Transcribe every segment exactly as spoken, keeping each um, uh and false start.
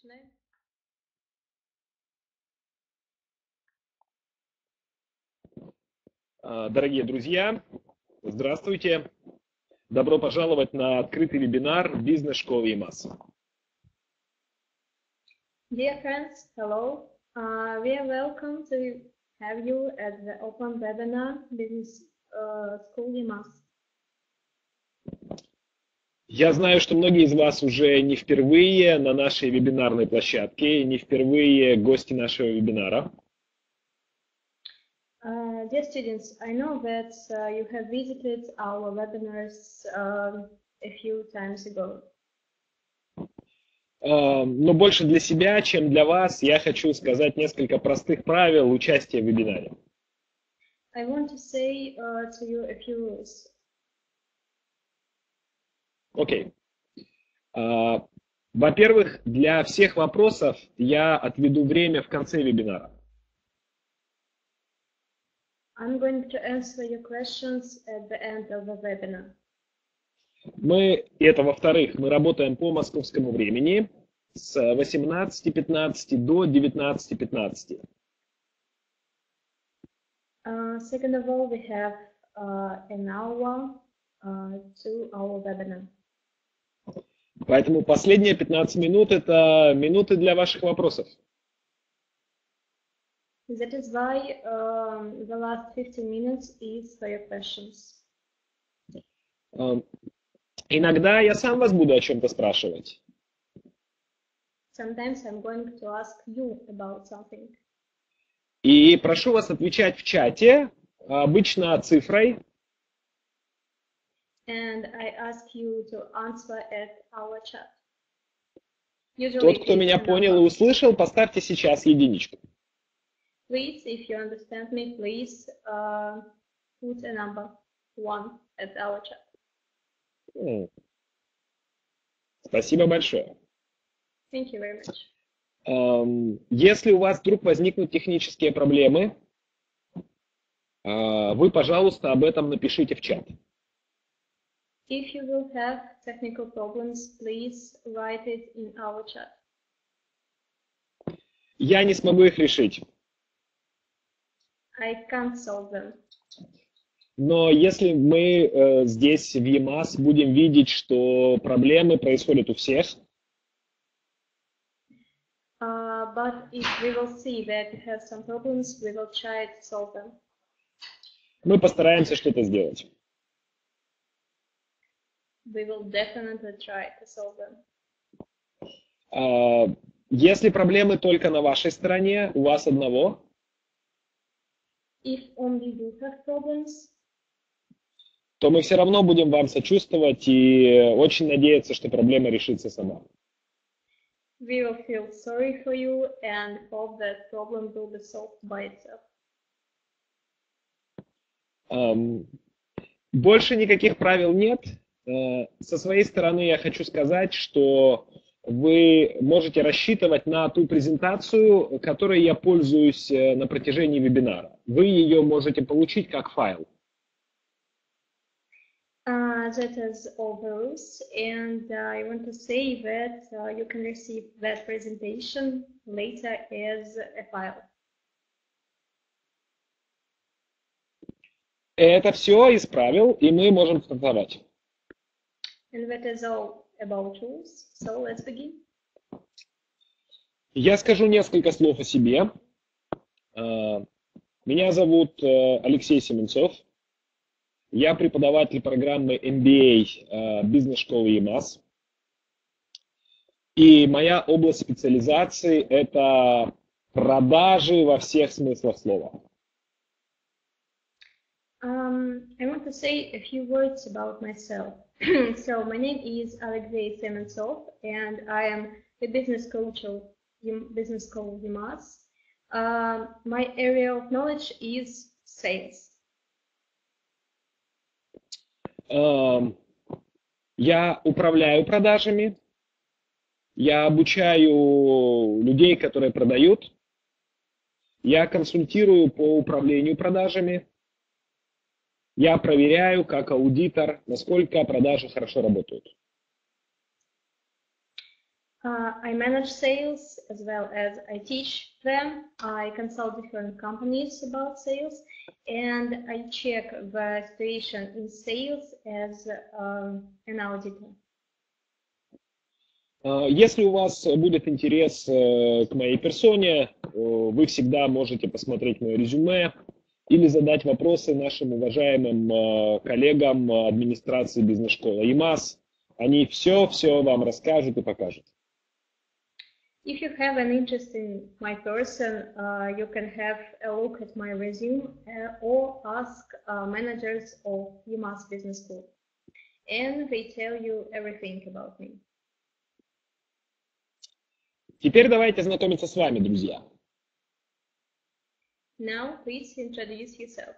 начинай. Дорогие друзья, здравствуйте! Добро пожаловать на открытый вебинар бизнес-школы ИМАС. Dear friends, hello. Uh, we are welcome to have you at the open webinar Business uh, School ИМАС. Я знаю, что многие из вас уже не впервые на нашей вебинарной площадке, не впервые гости нашего вебинара. Uh, dear students, I know that uh, you have visited our webinars uh, a few times ago. Но больше для себя, чем для вас, я хочу сказать несколько простых правил участия в вебинаре. I want to say uh, to you a few rules. Окей. Okay. Во-первых, для всех вопросов я отведу время в конце вебинара. I'm going to answer your questions at the end of the webinar. Мы, это во-вторых, мы работаем по московскому времени с восемнадцати пятнадцати до девятнадцати пятнадцати. Uh, second of all, we have uh, an hour uh, to our webinar. Поэтому последние пятнадцать минут – это минуты для ваших вопросов. That is why um, the last fifteen minutes is for your questions. Иногда я сам вас буду о чем-то спрашивать. Sometimes I'm going to ask you about something. И прошу вас отвечать в чате, обычно цифрой. And I ask you to answer at our chat. Usually Тот, кто меня it's a понял и number. услышал, поставьте сейчас единичку. Please, if you understand me, please uh, put a number one at our chat. М. Спасибо большое. Thank you very much. Ам, Если у вас вдруг возникнут технические проблемы, а, вы, пожалуйста, об этом напишите в чат. If you will have technical problems, please write it in our chat. Я не смогу их решить. I can't solve them. Но если мы э, здесь в ИМАС будем видеть, что проблемы происходят у всех, Uh, but if we will see that you have some problems, we will try to solve them. мы постараемся что-то сделать. We will definitely try to solve them. А, Если проблемы только на вашей стороне, у вас одного, If only you have problems, то мы все равно будем вам сочувствовать и очень надеяться, что проблема решится сама. we will feel sorry for you and hope that problem will be solved by itself. Ам, Больше никаких правил нет. Э, Со своей стороны я хочу сказать, что вы можете рассчитывать на ту презентацию, которой я пользуюсь э, на протяжении вебинара. Вы ее можете получить как файл. Uh, that is all the rules, and uh, I want to say that uh, you can receive that presentation later as a file. Это все из правил, и мы можем стартовать. And that is all about rules, so let's begin. Я скажу несколько слов о себе. Э, Меня зовут э, Алексей Семенцов. Я преподаватель программы эм би эй э, бизнес-школы ИМАС. И моя область специализации – это продажи во всех смыслах слова. Um, I want to say a few words about myself. So my name is Alexey Sementsov, and I am a business coach of Yim- Business School ИМАС. Um, my area of knowledge is sales. Эм, Я управляю продажами, я обучаю людей, которые продают, я консультирую по управлению продажами, я проверяю как аудитор, насколько продажи хорошо работают. Uh, I manage sales as well as I teach them. I consult different companies about sales, and I check the situation in sales as um, an auditor. Если у вас будет интерес к моей персоне, вы всегда можете посмотреть мое резюме или задать вопросы нашим уважаемым коллегам администрации бизнес-школы ЕМАС. Они все-все вам расскажут и покажут. If you have an interest in my person, uh, you can have a look at my resume uh, or ask uh, managers of ЕМАС Business School, and they tell you everything about me. Теперь давайте знакомиться с вами, друзья. Now, please introduce yourself.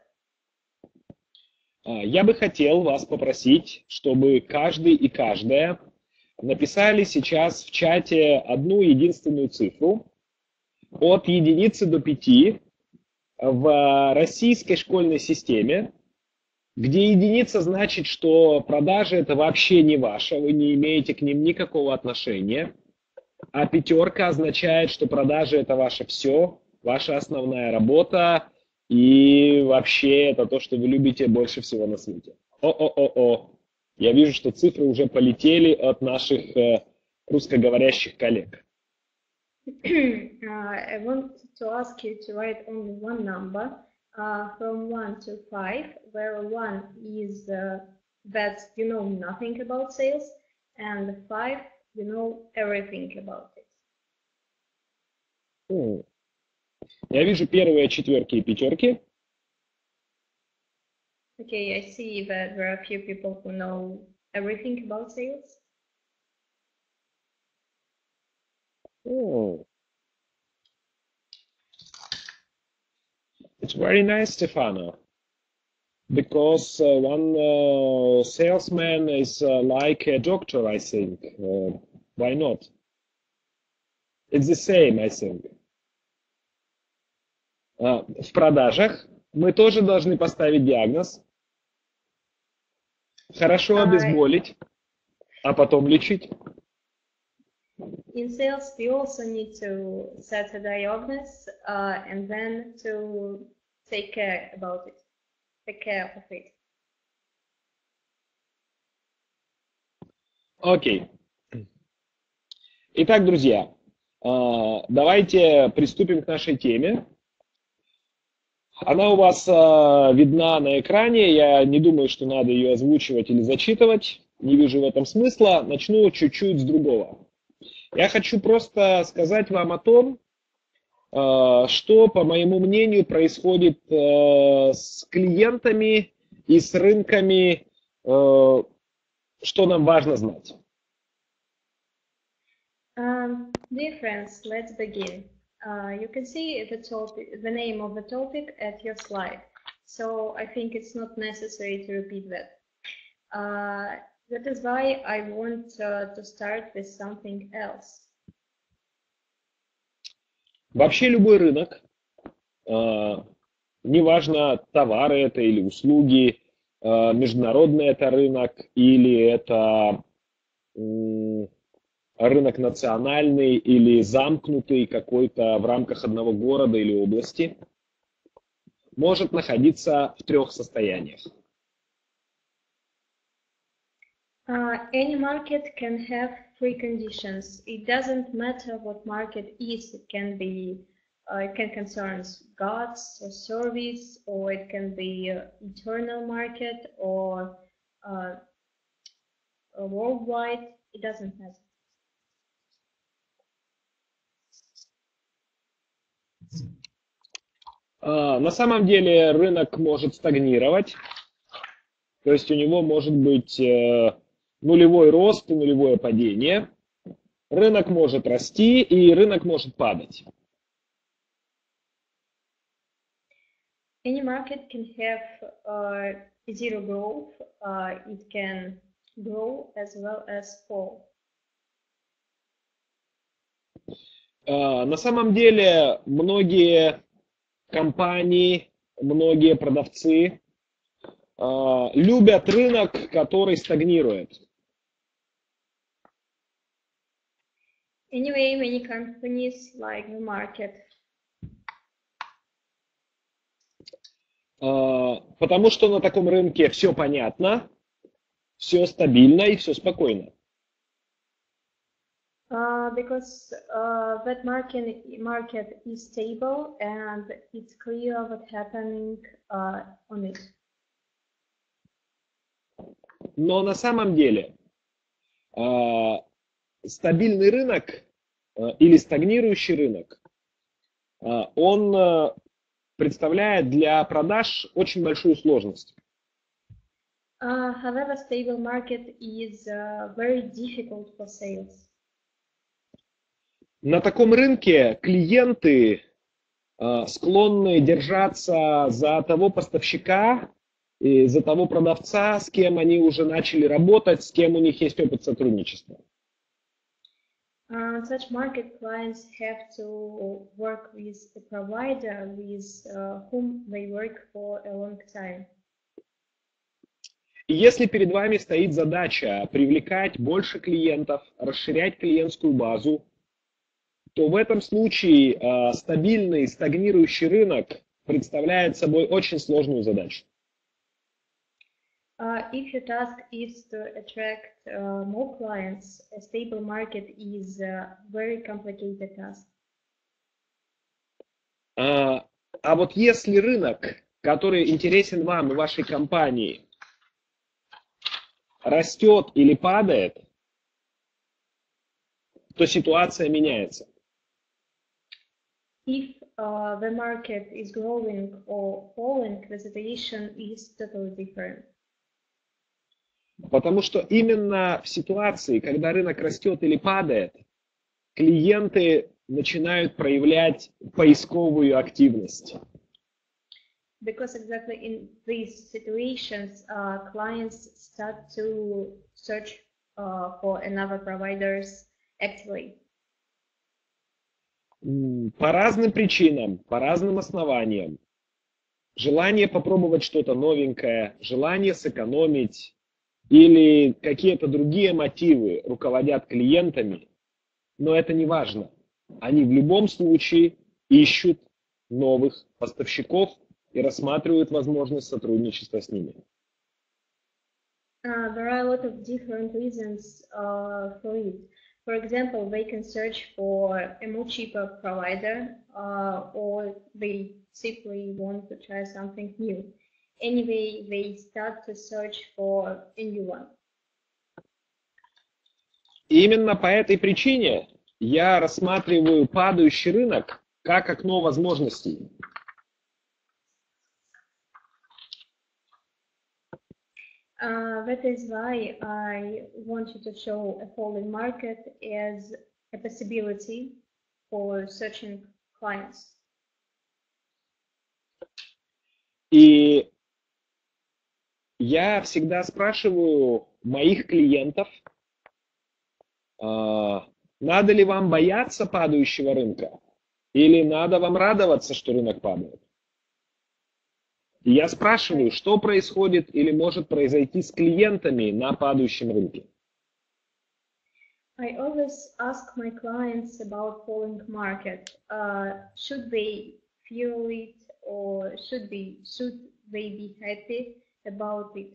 Я бы хотел вас попросить, чтобы каждый и каждая написали сейчас в чате одну единственную цифру от единицы до пяти в российской школьной системе, где единица значит, что продажи это вообще не ваше, вы не имеете к ним никакого отношения, а пятерка означает, что продажи это ваше все, ваша основная работа и вообще это то, что вы любите больше всего на свете. О-о-о-о. Я вижу, что цифры уже полетели от наших э, русскоговорящих коллег. uh, I want to ask you to write only one number uh, from one to five, where one is uh, that you know nothing about sales, and five you know everything about it. Mm. Я вижу первые четверки и пятерки. Okay, I see that there are a few people who know everything about sales. Oh. It's very nice, Stefano, because uh, one uh, salesman is uh, like a doctor, I think. Uh, why not? It's the same, I think. Uh, в продажах мы тоже должны поставить диагноз. Хорошо обезболить, а потом лечить. In sales, we also need to set a diagnosis uh, and then to take care about it, take care of it. Окей. Итак, друзья, давайте приступим к нашей теме. Она у вас э, видна на экране, я не думаю, что надо ее озвучивать или зачитывать, не вижу в этом смысла. Начну чуть-чуть с другого. Я хочу просто сказать вам о том, э, что, по моему мнению, происходит э, с клиентами и с рынками, э, что нам важно знать. Um, dear friends, let's begin. Uh, you can see the topic, the name of the topic at your slide. So I think it's not necessary to repeat that. Uh, that is why I want uh, to start with something else. Вообще любой рынок, э, неважно, товары это или услуги, э, международный это рынок или это э, рынок национальный или замкнутый какой-то в рамках одного города или области, может находиться в трех состояниях. Uh, any market can have three conditions. It doesn't matter what market is. It can be, uh, it can concern goods or service, or it can be uh, internal market or uh, uh, worldwide. It doesn't matter. На самом деле рынок может стагнировать, то есть у него может быть нулевой рост и нулевое падение. Рынок может расти и рынок может падать. Any market can have uh, zero growth. Uh, it can grow as well as fall. На самом деле многие компании, многие продавцы э, любят рынок, который стагнирует. Anyway, many companies like the market. А, потому что на таком рынке все понятно, все стабильно и все спокойно. Uh, because uh, that market market is stable and it's clear what's happening uh, on it. Но на самом деле а, стабильный рынок а, или стагнирующий рынок, а, он а, представляет для продаж очень большую сложность. Uh, however, stable market is uh, very difficult for sales. На таком рынке клиенты э, склонны держаться за того поставщика и за того продавца, с кем они уже начали работать, с кем у них есть опыт сотрудничества. Uh, such market clients have to work with a provider with uh, whom they work for a long time. И если перед вами стоит задача привлекать больше клиентов, расширять клиентскую базу, то в этом случае э, стабильный, стагнирующий рынок представляет собой очень сложную задачу. Uh, if your task is to attract uh, more clients, a stable market is a very complicated task. А, а вот если рынок, который интересен вам и вашей компании, растет или падает, то ситуация меняется. If uh, the market is growing or falling, the situation is totally different. Потому что именно в ситуации, когда рынок растет или падает, клиенты начинают проявлять поисковую активность. Because exactly in these situations, uh, clients start to search uh, for another providers actively. По разным причинам, по разным основаниям. Желание попробовать что-то новенькое, желание сэкономить или какие-то другие мотивы руководят клиентами, но это не важно. Они в любом случае ищут новых поставщиков и рассматривают возможность сотрудничества с ними. Uh, there are a lot of different reasons uh, for it. For example, they can search for a more cheaper provider, uh, or they simply want to try something new. Anyway, they start to search for a new one. Именно по этой причине я рассматриваю падающий рынок как окно возможностей. Uh, that is why I wanted to show a falling market as a possibility for searching clients. И я всегда спрашиваю моих клиентов, а, надо ли вам бояться падающего рынка или надо вам радоваться, что рынок падает. И я спрашиваю, что происходит или может произойти с клиентами на падающем рынке. I always ask my clients about falling market. Uh, should they fear it or should they should they be happy about it?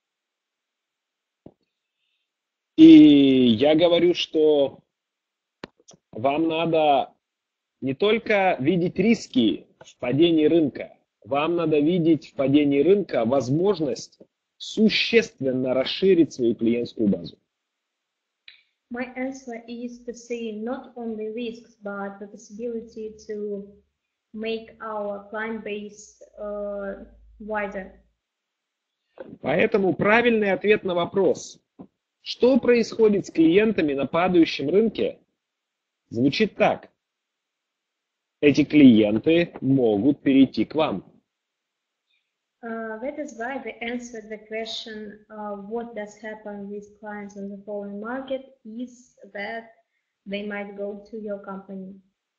И я говорю, что вам надо не только видеть риски в падении рынка, вам надо видеть в падении рынка возможность существенно расширить свою клиентскую базу. My answer is to see not only risks, but the possibility to make our client base uh, wider. Поэтому правильный ответ на вопрос, что происходит с клиентами на падающем рынке, звучит так. Эти клиенты могут перейти к вам. Uh, that is why the answer to the question, uh, what does happen with clients on the falling market, is that they might go to your company.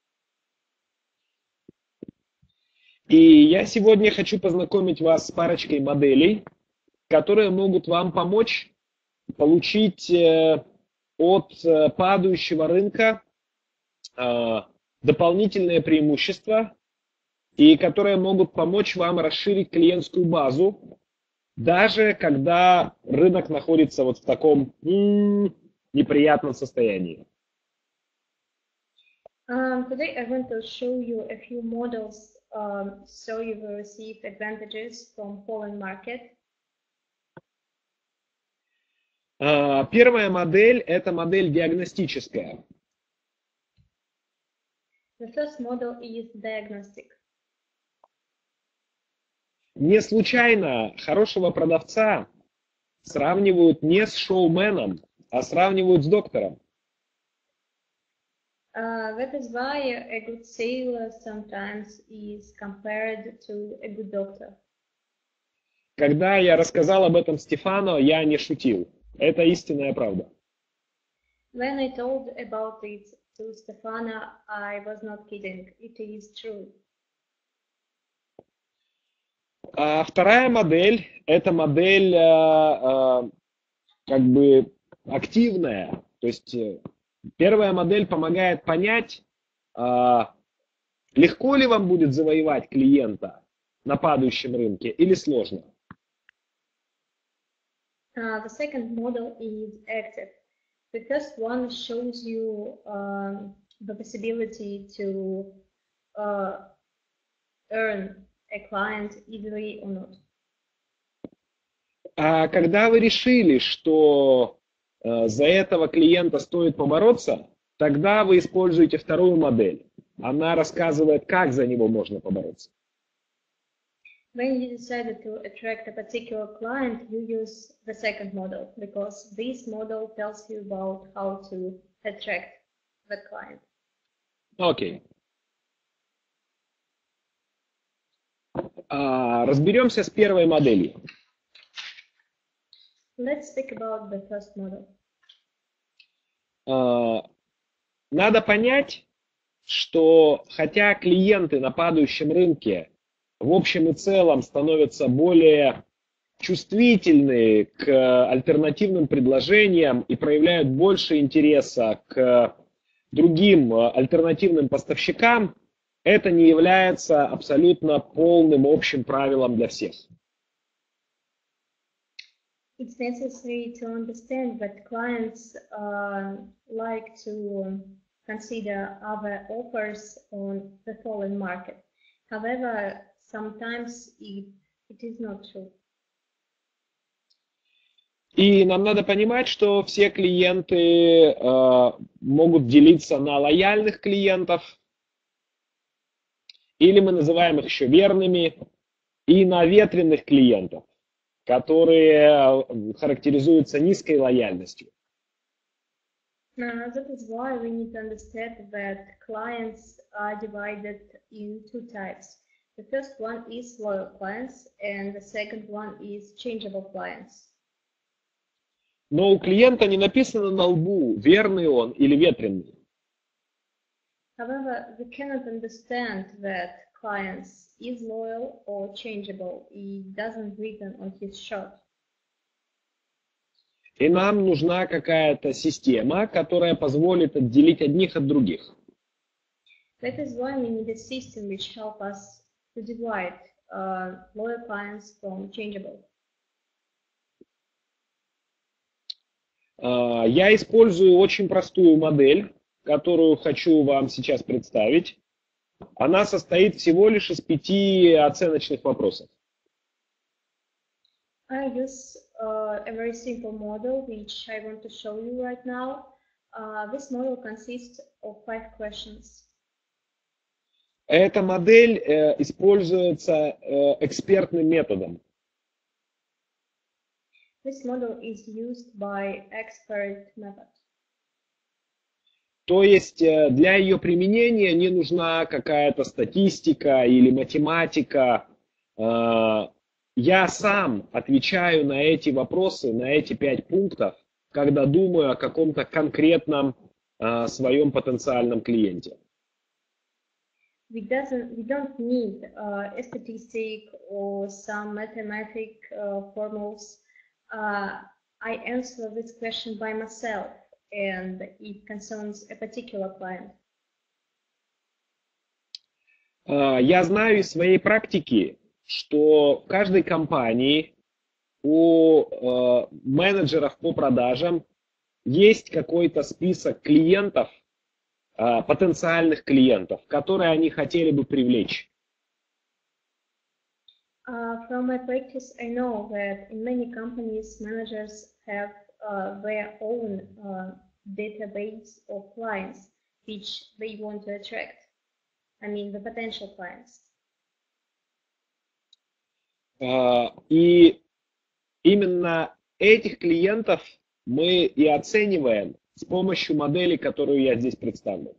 И я сегодня хочу познакомить вас с парочкой моделей, которые могут вам помочь получить э, от э, падающего рынка э, дополнительные преимущества и которые могут помочь вам расширить клиентскую базу, даже когда рынок находится вот в таком м, неприятном состоянии. Um, today I want to show you a few models um, so you will receive advantages from falling market. Uh, первая модель – это модель диагностическая. The first model is diagnostic. Не случайно хорошего продавца сравнивают не с шоуменом, а сравнивают с доктором. Uh, that is why a good sailor sometimes is compared to a good doctor. Когда я рассказал об этом Стефано, я не шутил. Это истинная правда. When I told about it to Stefano, I was not kidding. It is true. А вторая модель – это модель а, а, как бы активная. То есть первая модель помогает понять, а, легко ли вам будет завоевать клиента на падающем рынке или сложно. Uh, the second model is active. The first one shows you um, the possibility to uh, earn a client easily or not. А когда вы решили, что э, за этого клиента стоит побороться, тогда вы используете вторую модель. Она рассказывает, как за него можно побороться. When you decided to attract a particular client, you use the second model because this model tells you about how to attract that client. Окей. А, разберемся с первой моделью. Let's speak about the first model. А, надо понять, что хотя клиенты на падающем рынке в общем и целом становятся более чувствительны к альтернативным предложениям и проявляют больше интереса к другим альтернативным поставщикам, это не является абсолютно полным общим правилом для всех. It's necessary to understand that clients uh, like to consider other offers on the falling market. However, sometimes it, it is not true. И нам надо понимать, что все клиенты э, могут делиться на лояльных клиентов, или мы называем их еще верными, и на ветреных клиентов, которые характеризуются низкой лояльностью. Now, that is why we need to understand that clients are divided in two types. The first one is loyal clients, and the second one is changeable clients. Но у клиента не написано на лбу, верный он или ветреный. However, we cannot understand that clients is loyal or changeable. It doesn't written on his shirt. И нам нужна какая-то система, которая позволит отделить одних от других. That is why we need a system which help us to divide uh, loyal clients from changeable. Uh, я использую очень простую модель, которую хочу вам сейчас представить. Она состоит всего лишь из пяти оценочных вопросов. I use uh, a very simple model which I want to show you right now. Uh, this model consists of five questions. Эта модель э, используется э, экспертным методом. This model is used by expert method. То есть э, для ее применения не нужна какая-то статистика или математика. Э, я сам отвечаю на эти вопросы, на эти пять пунктов, когда думаю о каком-то конкретном э, своем потенциальном клиенте. We, doesn't, we don't need uh, a statistic or some mathematic uh, formulas. Uh, I answer this question by myself, and it concerns a particular client. Я знаю из своей практики, что в каждой компании у менеджеров по продажам есть какой-то список клиентов, потенциальных клиентов, которые они хотели бы привлечь. Uh, from my practice, I know that in many companies, managers have uh, their own uh, database of clients which they want to attract. I mean, the potential clients. Uh, и именно этих клиентов мы и оцениваем с помощью модели, которую я здесь представлю.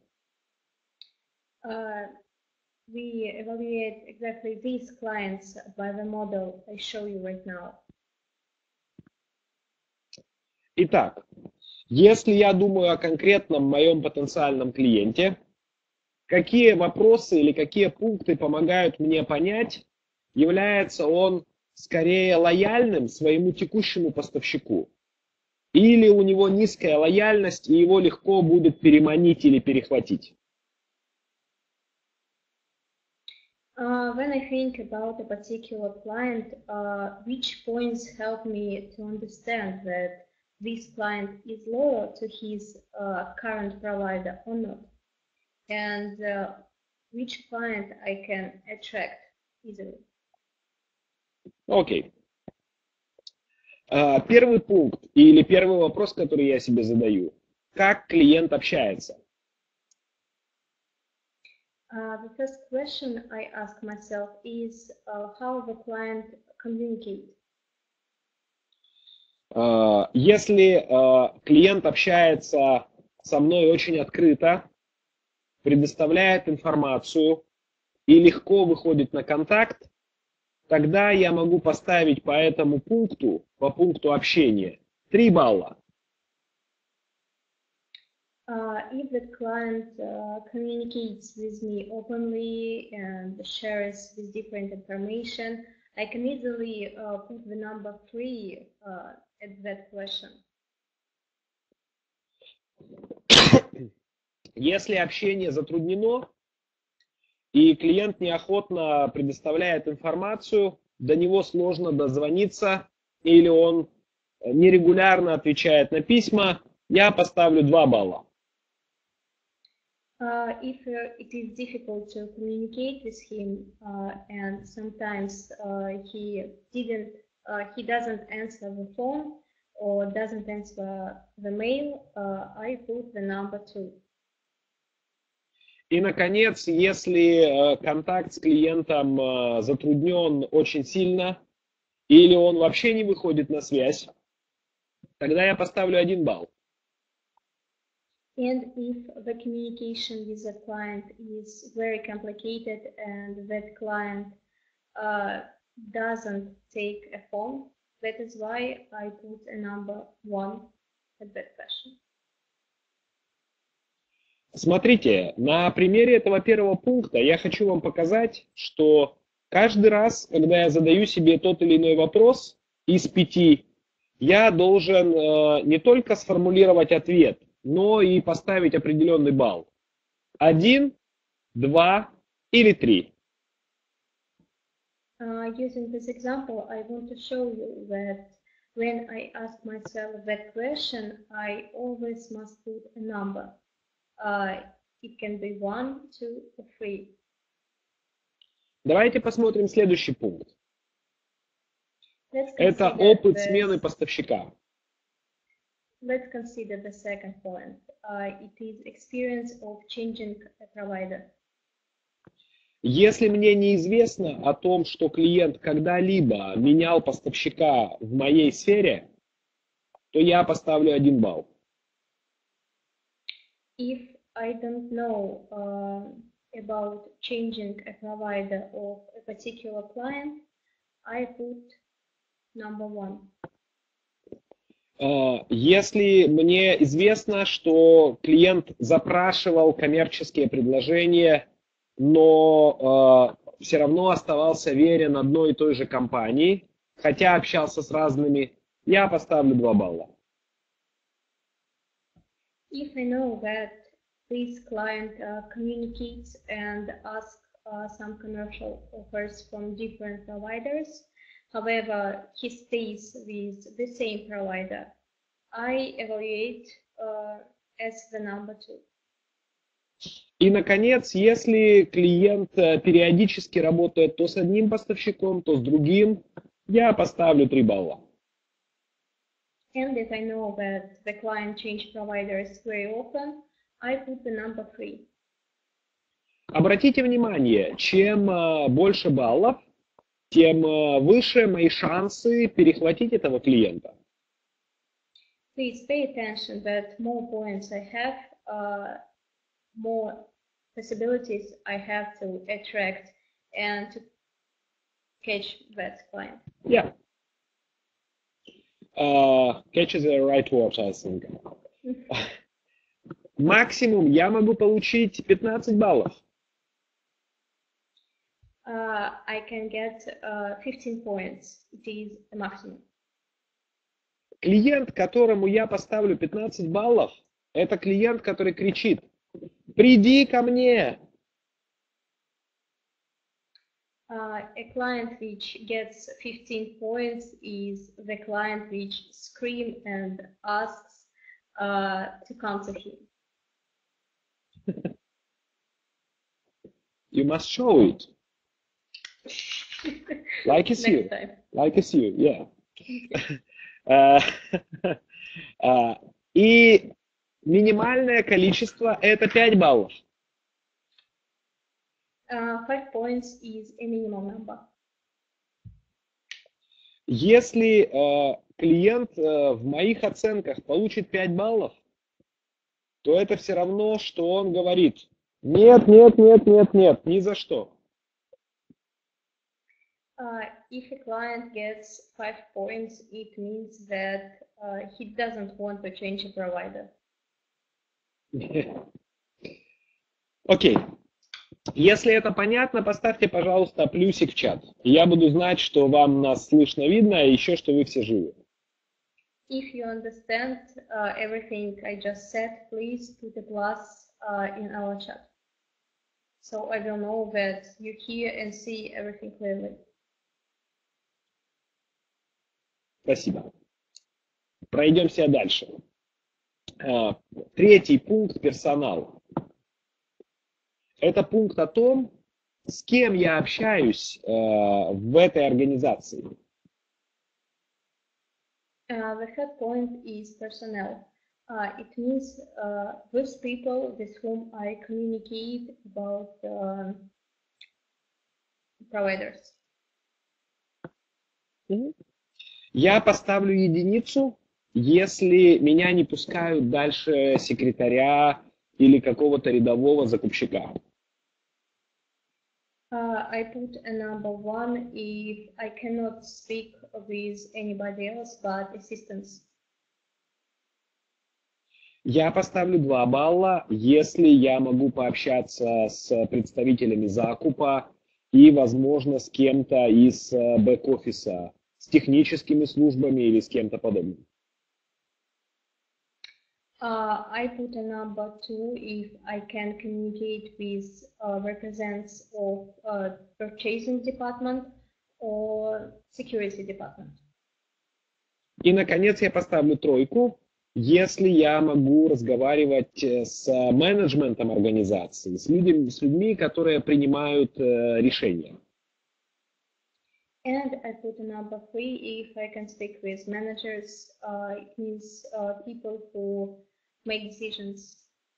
Uh, we evaluate exactly these clients by the model I show you right now. Итак, если я думаю о конкретном моем потенциальном клиенте, какие вопросы или какие пункты помогают мне понять, является он скорее лояльным своему текущему поставщику, или у него низкая лояльность и его легко будет переманить или перехватить? Uh, when I think about a particular client, uh, which points help me to understand that this client is loyal to his uh, current provider or not, and uh, which client I can attract easily. Окей. Okay. Первый пункт или первый вопрос, который я себе задаю. Как клиент общается? Uh, the first question I ask myself is uh, how the client communicates. Uh, если uh, клиент общается со мной очень открыто, предоставляет информацию и легко выходит на контакт, тогда я могу поставить по этому пункту, по пункту общения, три балла. Uh, if the client uh, communicates with me openly and shares with different information, I can easily uh, put the number three uh, at that question. Если общение затруднено и клиент неохотно предоставляет информацию, до него сложно дозвониться или он нерегулярно отвечает на письма, я поставлю два балла. Uh, if uh, it is difficult to communicate with him uh, and sometimes uh, he didn't, uh, he doesn't answer the phone or doesn't answer the mail, uh, I put the number two. И, наконец, если контакт с клиентом затруднен очень сильно или он вообще не выходит на связь, тогда я поставлю один балл. And if the communication with the client is very complicated and that client uh, doesn't take a phone, that is why I put a number one at that question. Смотрите, на примере этого первого пункта я хочу вам показать, что каждый раз, когда я задаю себе тот или иной вопрос из пяти, я должен э, не только сформулировать ответ, но и поставить определенный балл. Один, два или три. Uh, using this example, I want to show you that when I ask myself that question, I always must put a number. Uh, it can be one, two, or three. Давайте посмотрим следующий пункт. Let's Это consider опыт the- смены поставщика. Let's consider the second point. Uh, it is experience of changing a provider. Если мне неизвестно о том, что клиент когда-либо менял поставщика в моей сфере, то я поставлю один балл. If I don't know uh, about changing a provider of a particular client, I put number one. Uh, Если мне известно, что клиент запрашивал коммерческие предложения, но uh, все равно оставался верен одной и той же компании, хотя общался с разными, я поставлю два балла. If I know that this client uh, communicates and asks uh, some commercial offers from different providers. However, he stays with the same provider. I evaluate uh, as the number two. И, наконец, если клиент э, периодически работает то с одним поставщиком, то с другим, я поставлю три балла. And if I know that the client change providers very often, I put the number three. Обратите внимание, чем э, больше баллов, тем э, выше мои шансы перехватить этого клиента. Please pay attention that more points I have, uh, more possibilities I have to attract and to catch that client. Yeah. Uh, catch is the right word, I think. Максимум я могу получить пятнадцать баллов. Uh, I can get uh, fifteen points. It is the maximum. Клиент, которому я поставлю пятнадцать баллов, это клиент, который кричит: «Приди ко мне!» Uh, a client which gets fifteen points is the client which screams and asks uh, to come to him. You must show it. Like it's you. Time. Like it's you, yeah. uh, uh, и минимальное количество это пять баллов. Uh, five points is a minimum number. Если uh, клиент uh, в моих оценках получит пять баллов, то это все равно, что он говорит: нет, нет, нет, нет, нет, ни за что. Uh, if a client gets five points, it means that uh, he doesn't want to change a provider. Окей. Okay. Если это понятно, поставьте, пожалуйста, плюсик в чат. Я буду знать, что вам нас слышно, видно, и еще, что вы все живы. If you understand uh, everything I just said, please put a plus uh, in our chat. So I will know that you hear and see everything clearly. Спасибо. Пройдемся дальше. Третий пункт – персонал. Это пункт о том, с кем я общаюсь в этой организации. Uh, the third point is personnel. Uh, it means uh, those people with whom I communicate about uh, providers. Я поставлю единицу, если меня не пускают дальше секретаря или какого-то рядового закупщика. Uh, I put a number one if I cannot speak with anybody else but assistants. Я поставлю два балла, если я могу пообщаться с представителями закупа и, возможно, с кем-то из бэк-офиса, с техническими службами или с кем-то подобным. Uh, I put a number two if I can communicate with uh, representatives of uh, purchasing department or security department. И, наконец, я поставлю тройку, если я могу разговаривать с менеджментом организации, с людьми, с людьми, которые принимают э, решения. And I put a number three if I can speak with managers. Uh, it means uh, people who make decisions.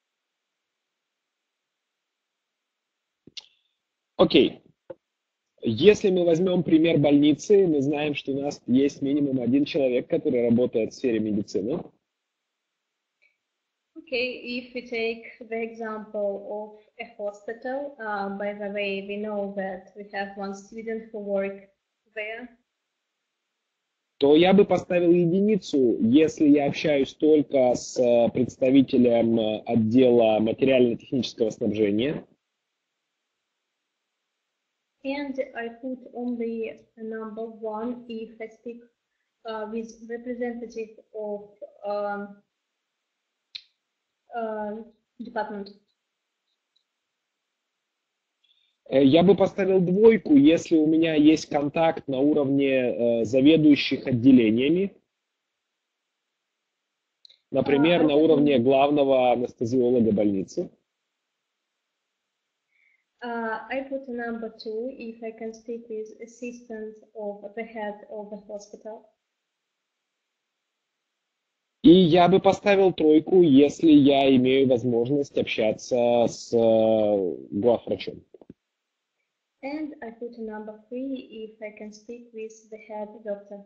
Окей. Если мы возьмем пример больницы, мы знаем, что у нас есть минимум один человек, который работает в сфере медицины. Okay, if we take the example of a hospital, uh, by the way, we know that we have one student who works there. То я бы поставил единицу, если я общаюсь только с представителем отдела материально-технического снабжения. And I put only a number one if I speak uh, with representative of um, uh, department. Э, Я бы поставил двойку, если у меня есть контакт на уровне э, заведующих отделениями, Uh, например, I на put уровне a, главного анестезиолога больницы. uh, I put a number two if I can speak with assistant of the head of the hospital. И я бы поставил тройку, если я имею возможность общаться с э, главврачом. And I put a number three if I can speak with the head doctor.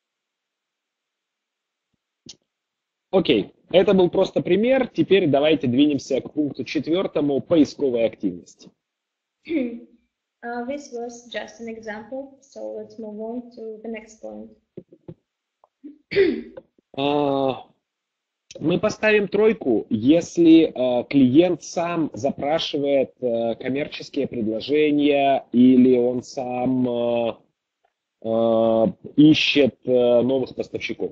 Окей, это был просто пример. Теперь давайте двинемся к пункту четвертому, поисковой активности. uh, this was just an example, so let's move on to the next point. А, Мы поставим тройку, если э, клиент сам запрашивает э, коммерческие предложения или он сам э, э, ищет э, новых поставщиков.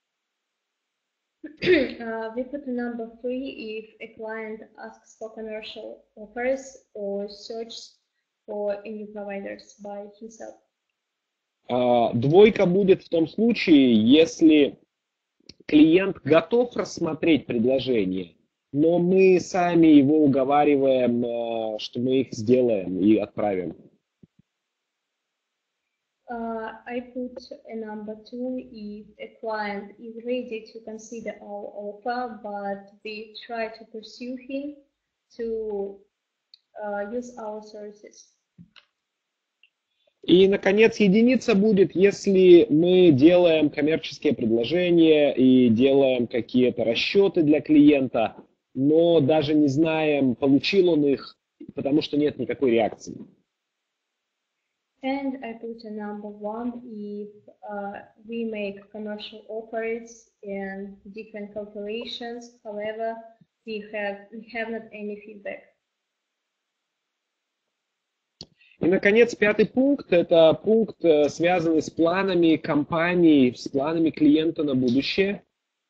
uh, we put a number three if a client asks for commercial offers or searches for new providers by himself. А, Двойка будет в том случае, если клиент готов рассмотреть предложение, но мы сами его уговариваем, э, что мы их сделаем и отправим. Uh, I put a number two if a client is ready to consider our offer, but we try to pursue him to uh, use our services. И, наконец, единица будет, если мы делаем коммерческие предложения и делаем какие-то расчеты для клиента, но даже не знаем, получил он их, потому что нет никакой реакции. And I put a number one if uh, we make commercial offers and different calculations. However, we have we have not any feedback. И, наконец, пятый пункт – это пункт, э, связанный с планами компании, с планами клиента на будущее.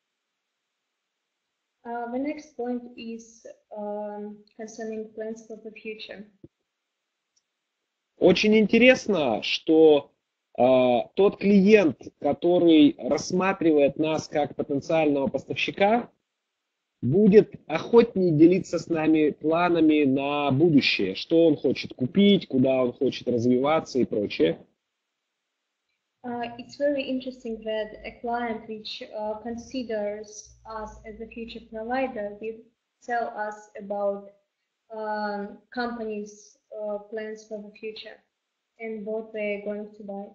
Uh, the next point is um, concerning plans for the future. Очень интересно, что э, тот клиент, который рассматривает нас как потенциального поставщика, будет охотнее делиться с нами планами на будущее, что он хочет купить, куда он хочет развиваться и прочее. Uh, it's very interesting that a client which uh, considers us as a future provider will tell us about um, companies' uh, plans for the future and what they're going to buy.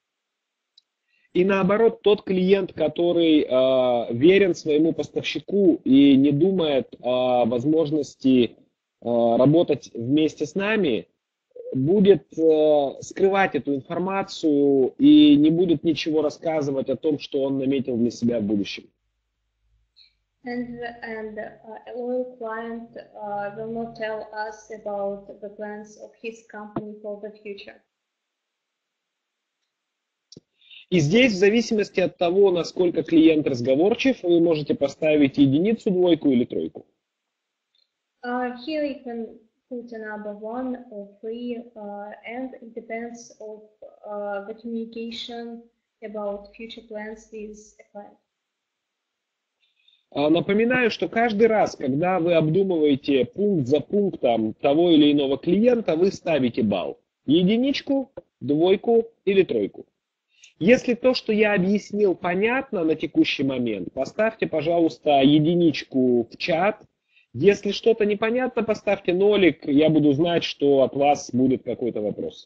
И наоборот, тот клиент, который э, верен своему поставщику и не думает о возможности э, работать вместе с нами, будет э, скрывать эту информацию и не будет ничего рассказывать о том, что он наметил для себя в будущем. And, and uh, a loyal client uh, will not tell us about the plans of his company for the future. И здесь, в зависимости от того, насколько клиент разговорчив, вы можете поставить единицу, двойку или тройку. Uh, here you can put a number one or three, uh, and it depends of uh, the communication about future plans with a client. А, Напоминаю, что каждый раз, когда вы обдумываете пункт за пунктом того или иного клиента, вы ставите балл. Единичку, двойку или тройку. Если то, что я объяснил, понятно на текущий момент, поставьте, пожалуйста, единичку в чат. Если что-то непонятно, поставьте нолик, я буду знать, что от вас будет какой-то вопрос.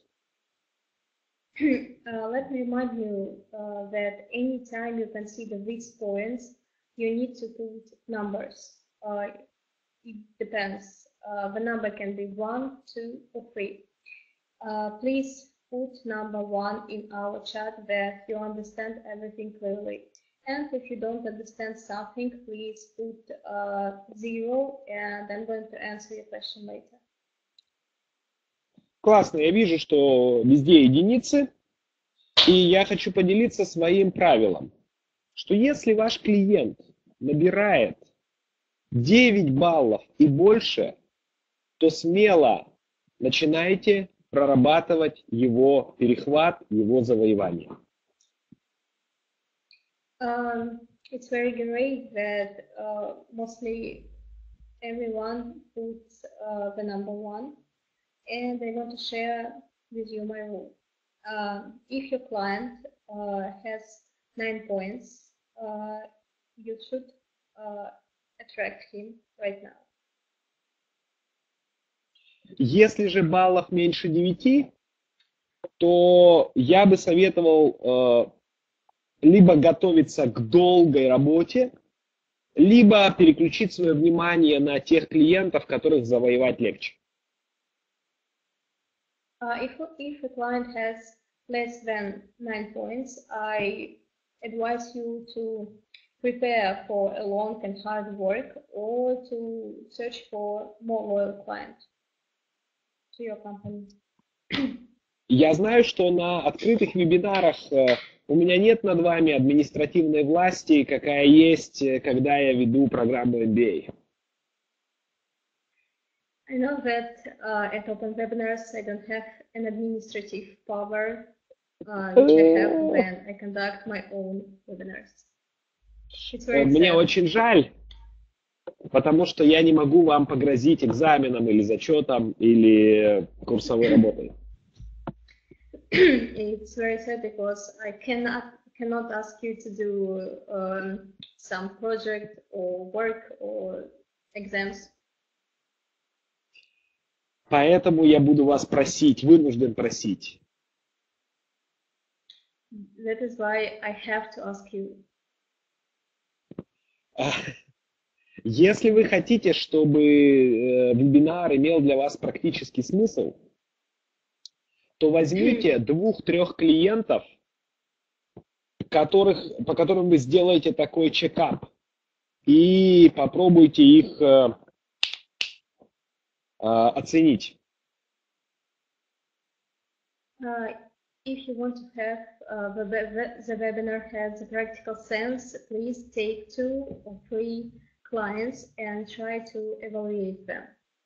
Uh, let me remind you uh, that anytime you consider these points, you need to put numbers. Uh, it depends. Uh, the number can be one, two, or three. Uh, please put number one in our chat that you understand everything clearly. And if you don't understand something, please put uh, zero, and I'm going to answer your question later. Классно, я вижу, что везде единицы, и я хочу поделиться своим правилом, что если ваш клиент набирает девять баллов и больше, то смело начинайте прорабатывать его перехват, его завоевание. Um, it's very great that uh, mostly everyone puts uh, the number one, and I want to share with you my rule. Uh, if your client uh, has nine points, uh, you should uh, attract him right now. Если же баллов меньше девяти, то я бы советовал э, либо готовиться к долгой работе, либо переключить свое внимание на тех клиентов, которых завоевать легче. Uh, if, if a client has less than nine points, I advise you to prepare for a long and hard work or to search for more loyal clients to your company. Я знаю, что на открытых вебинарах э, у меня нет над вами административной власти, какая есть, когда я веду программу эм би эй. I know that uh, at Open Webinars I don't have an administrative power, uh, which I have when I conduct my own webinars. It's very Мне sad. очень жаль, потому что я не могу вам погрозить экзаменом или зачетом или курсовой работой. It's very sad because I cannot cannot ask you to do um, some project or work or exams. Поэтому я буду вас просить, вынужден просить. That is why I have to ask you. Если вы хотите, чтобы вебинар имел для вас практический смысл, то возьмите двух-трех клиентов, которых, по которым вы сделаете такой чекап, и попробуйте их э, э, оценить. Uh, if you want to have uh, the, the, the webinar has a practical sense, please take two or three clients and try to evaluate them.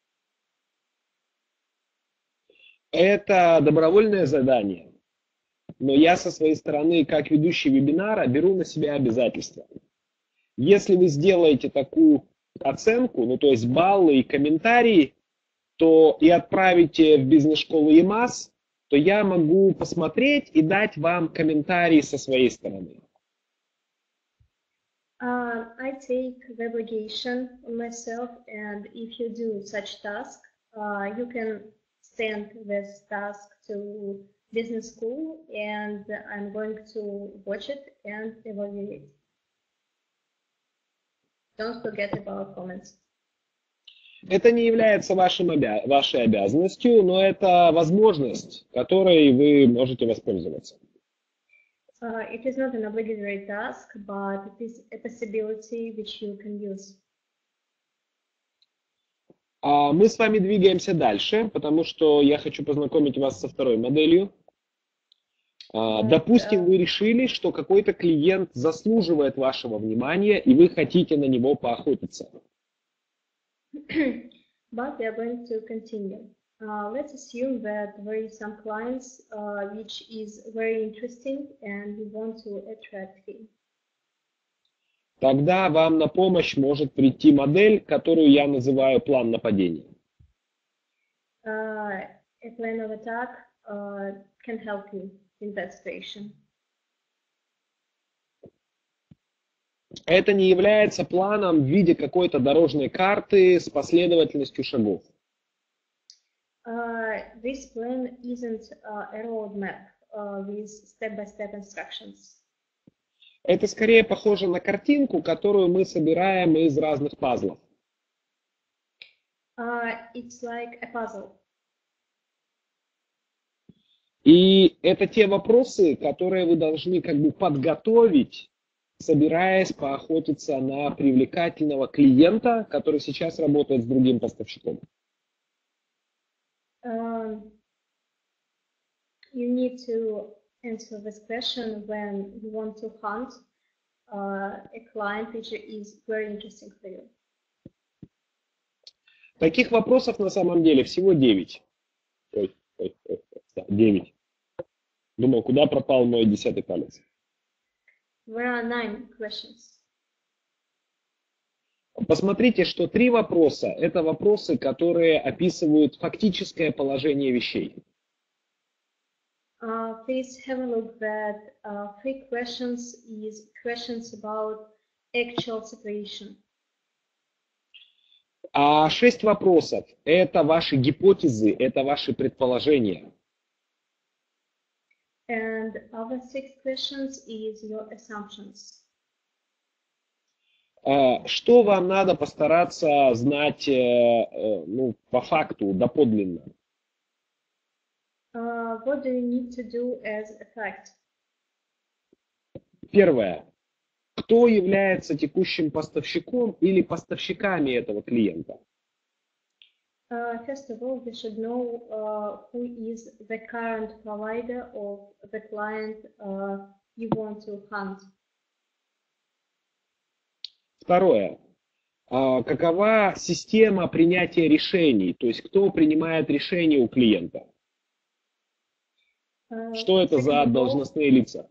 Это добровольное задание, но я со своей стороны, как ведущий вебинара, беру на себя обязательства. Если вы сделаете такую оценку, ну то есть баллы и комментарии, то и отправите в бизнес-школу ЕМАС, то я могу посмотреть и дать вам комментарии со своей стороны. Uh, I take the obligation on myself, and if you do such task, uh, you can send this task to business school, and I'm going to watch it and evaluate. Don't forget about comments. Это не является вашим обя- вашей обязанностью, но это возможность, которой вы можете воспользоваться. Uh, it is not an obligatory task, but it is a possibility which you can use. А мы с вами двигаемся дальше, потому что я хочу познакомить вас со второй моделью. А, допустим, вы решили, что какой-то клиент заслуживает вашего внимания, и вы хотите на него поохотиться. But we are going to continue. Uh, let's assume that there is some clients uh, which is very interesting and we want to attract him. Тогда вам на помощь может прийти модель, которую я называю план нападения. Uh, a plan of attack uh, can help you in that situation. Это не является планом в виде какой-то дорожной карты с последовательностью шагов. Uh, this plan isn't uh, a roadmap uh, with step-by-step instructions. Это скорее похоже на картинку, которую мы собираем из разных пазлов. Uh, it's like a puzzle. И это те вопросы, которые вы должны как бы подготовить, собираясь поохотиться на привлекательного клиента, который сейчас работает с другим поставщиком. Um, you need to answer this question when you want to hunt uh, a client which is very interesting for you. Таких вопросов на самом деле всего девять. ой, ой, ой, ой, девять. Думал, куда пропал мой десятый палец. There are nine questions. Посмотрите, что три вопроса – это вопросы, которые описывают фактическое положение вещей. Uh, please have a look that uh, three questions is questions about actual situation. А шесть вопросов – это ваши гипотезы, это ваши предположения. And other six questions is your assumptions. А, Что вам надо постараться знать э, э, ну, по факту, доподлинно? Uh, what do you need to do as a fact? Первое. Кто является текущим поставщиком или поставщиками этого клиента? Uh, first of all, we should know uh, who is the current provider of the client uh, you want to hunt. Второе. А, Какова система принятия решений? То есть кто принимает решения у клиента? Uh, Что это за second of all- должностные лица?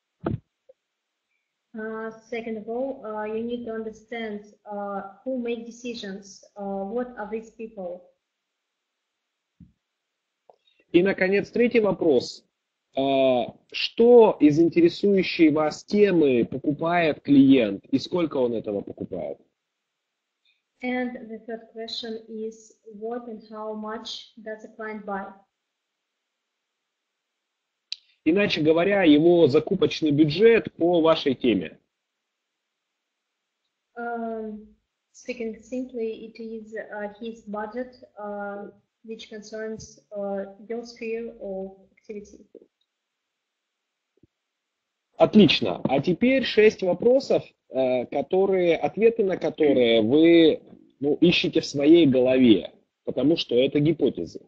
Uh, second of all, uh, you need to understand uh, who make decisions. Uh, what are these people? И, наконец, третий вопрос. А, Что из интересующей вас темы покупает клиент и сколько он этого покупает? And the third question is what and how much does the client buy? Иначе говоря, его закупочный бюджет по вашей теме. Um, speaking simply, it is uh, his budget, uh, which concerns uh, your sphere of activity. Отлично. А теперь шесть вопросов, э, которые, ответы на которые вы ну, ищете в своей голове, потому что это гипотезы.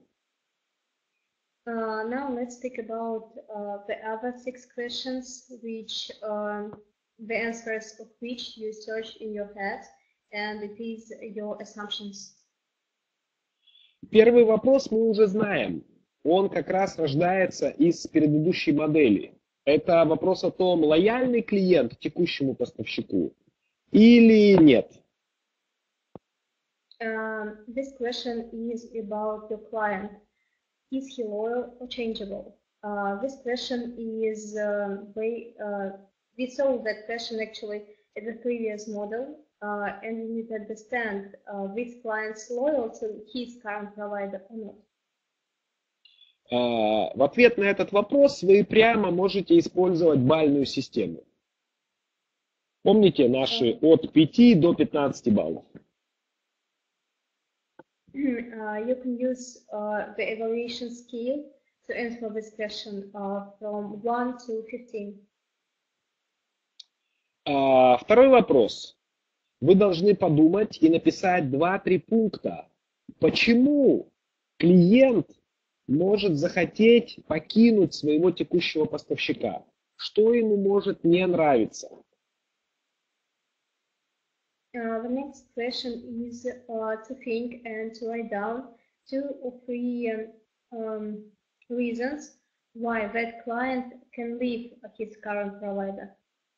Uh, now let's speak about uh, the other six questions, which um, the answers of which you search in your head, and it is your assumptions. Первый вопрос мы уже знаем. Он как раз рождается из предыдущей модели. Это вопрос о том, лояльный клиент текущему поставщику или нет. Um, this question is about your client. Is he loyal or changeable? Uh, this question is um, way, uh, we solved that question actually in the previous model, uh, and you need to understand uh, this client's loyal to his current provider or not. А, В ответ на этот вопрос вы прямо можете использовать бальную систему. Помните наши от пяти до пятнадцати баллов? Uh, you can use uh, the evaluation scale to answer this question uh, from one to fifteen. А, Второй вопрос. Вы должны подумать и написать два-три пункта. Почему клиент может захотеть покинуть своего текущего поставщика? Что ему может не нравиться? Uh, the next question is uh, to think and to write down two or three um, um, reasons why that client can leave his current provider.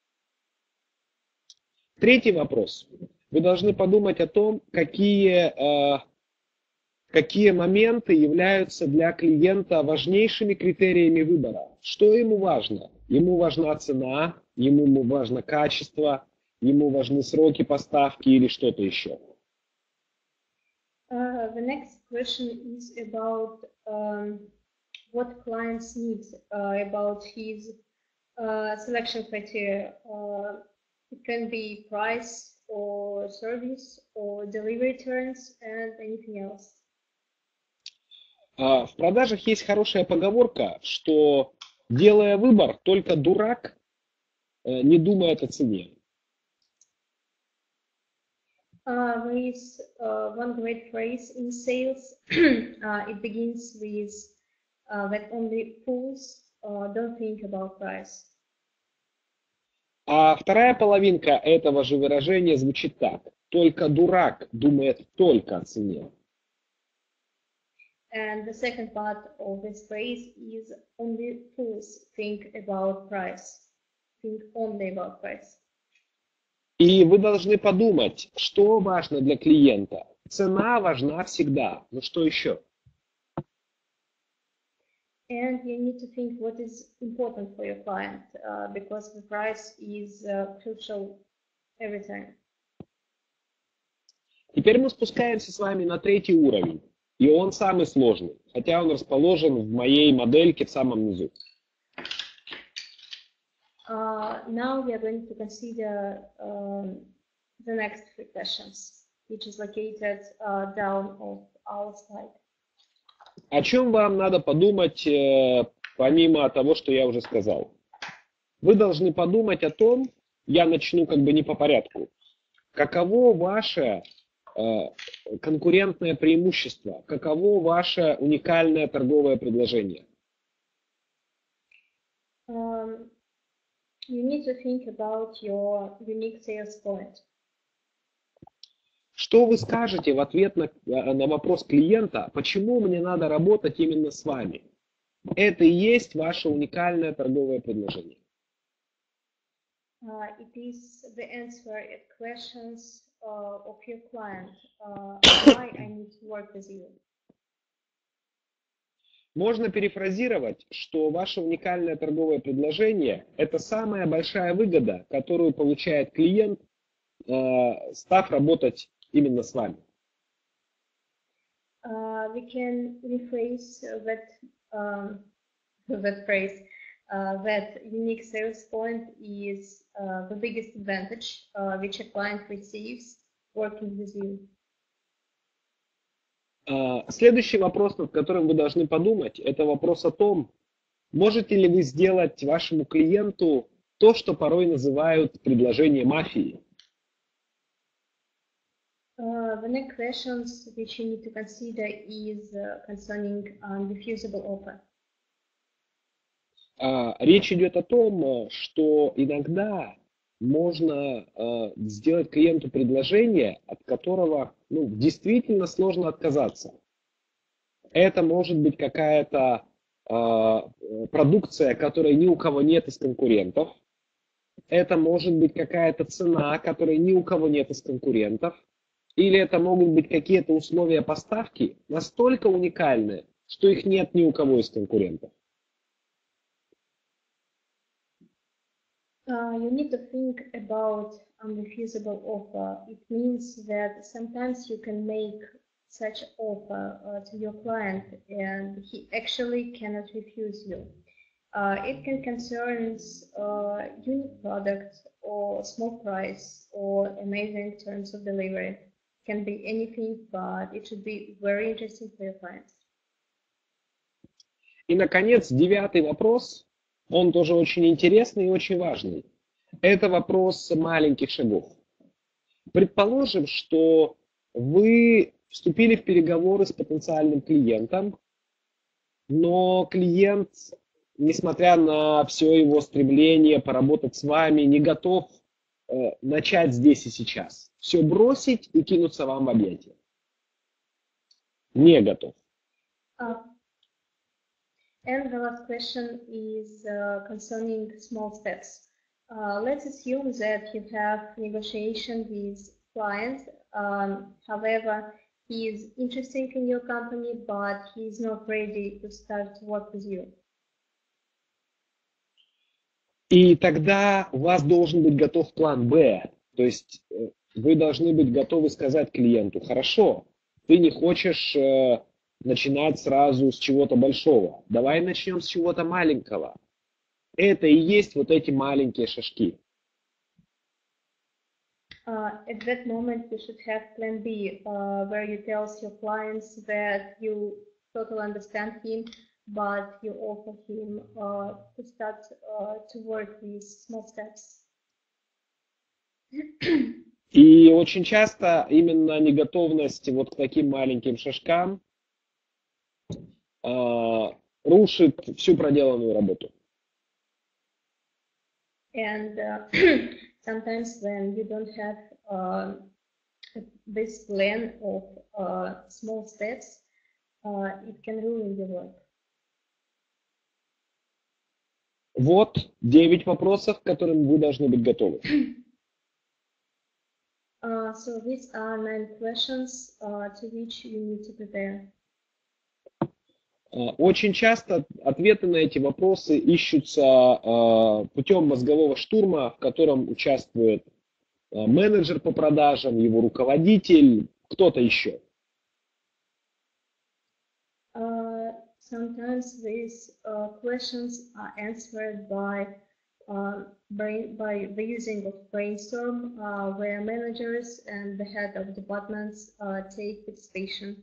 Третий вопрос. Вы должны подумать о том, какие, э, какие моменты являются для клиента важнейшими критериями выбора. Что ему важно? Ему важна цена, ему важно качество, ему важны сроки поставки или что-то еще. Uh, the next question is about um, what clients need, uh, about his uh, selection criteria. Uh, it can be price or service or delivery terms and anything else. А, В продажах есть хорошая поговорка, что делая выбор, только дурак э, не думает о цене. Uh, there is uh, one great phrase in sales. uh, it begins with uh, that only fools uh, don't think about price. А вторая половинка этого же выражения звучит так. Только дурак думает только о цене. And the second part of this phrase is only fools think about price. Think only about price. И вы должны подумать, что важно для клиента. Цена важна всегда. Но что еще? And you need to think what is important for your client, uh, because the price is uh, crucial every time. Теперь мы спускаемся с вами на третий уровень. И он самый сложный, хотя он расположен в моей модельке в самом низу. Uh, now we are going to consider um, the next three questions, which is located uh, down of our slide. О чем вам надо подумать, э, помимо того, что я уже сказал? Вы должны подумать о том, я начну как бы не по порядку, каково ваше э, конкурентное преимущество, каково ваше уникальное торговое предложение. Um, you need to think about your unique sales point. Что вы скажете в ответ на, на вопрос клиента, почему мне надо работать именно с вами? Это и есть ваше уникальное торговое предложение. Uh, it is the answer at questions uh, of your client. Uh, why I need to work with you? Можно перефразировать, что ваше уникальное торговое предложение – это самая большая выгода, которую получает клиент, э, став работать именно с вами. Uh, we can rephrase that um, that phrase. Uh, that unique sales point is uh, the biggest advantage uh, which a client receives working with you. Uh, следующий вопрос, над которым вы должны подумать, это вопрос о том, можете ли вы сделать вашему клиенту то, что порой называют предложение мафии. Uh, the next questions which you need to consider is uh, concerning unrefusable offer. Uh, речь идет о том, что иногда можно uh, сделать клиенту предложение, от которого ну, действительно сложно отказаться. Это может быть какая-то uh, продукция, которой ни у кого нет из конкурентов. Это может быть какая-то цена, которой ни у кого нет из конкурентов. Или это могут быть какие-то условия поставки настолько уникальные, что их нет ни у кого из конкурентов. Uh, you need to think about unrefusable offer. It means that sometimes you can make such offer uh, to your client and he actually cannot refuse you. Uh, it can concern uh, unique product or small price or amazing terms of delivery. It can be anything, but it should be very interesting for your clients. И, наконец, девятый вопрос. Он тоже очень интересный и очень важный. Это вопрос маленьких шагов. Предположим, что вы вступили в переговоры с потенциальным клиентом, но клиент, несмотря на все его стремление поработать с вами, не готов э, начать здесь и сейчас. Все бросить и кинуться вам в объятия. Не готов. Uh, And the last question is uh, concerning small steps. Uh, let's assume that you have negotiation with clients. Um, however, he is interested in your company, but he is not ready to start to work with you. И тогда у вас должен быть готов план Б. То есть вы должны быть готовы сказать клиенту: хорошо, ты не хочешь э, начинать сразу с чего-то большого. Давай начнем с чего-то маленького. Это и есть вот эти маленькие шажки. Uh, at that moment, you should have plan B, uh, where you tell your clients that you totally understand him, but you offer him uh, to start uh, to work with small steps. И очень часто именно неготовность вот к таким маленьким шажкам Uh, рушит всю проделанную работу. And uh, sometimes when you don't have uh, this plan of uh, small steps, uh, it can ruin your work. Вот девять вопросов, к которым вы должны быть готовы. Uh, so these are nine questions uh, to which you need to prepare. Очень часто ответы на эти вопросы ищутся путем мозгового штурма, в котором участвует менеджер по продажам, его руководитель, кто-то еще. Uh, sometimes these uh, questions are answered by uh, brain, by the using of brainstorm, uh, where managers and the head of departments uh, take participation.